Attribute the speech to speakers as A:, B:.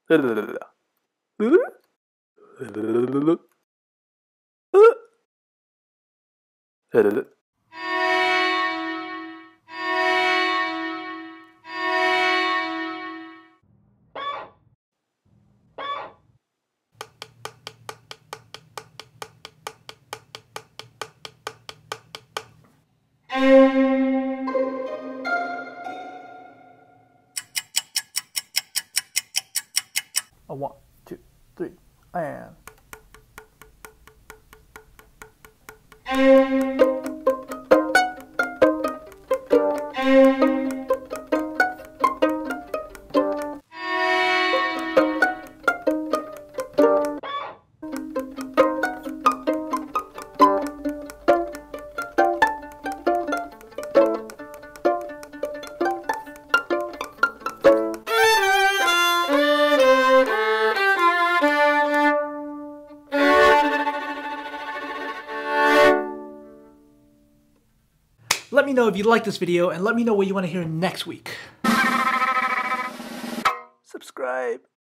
A: A 1, 2, 3, and. Let me know if you like this video and let me know what you want to hear next week. Subscribe.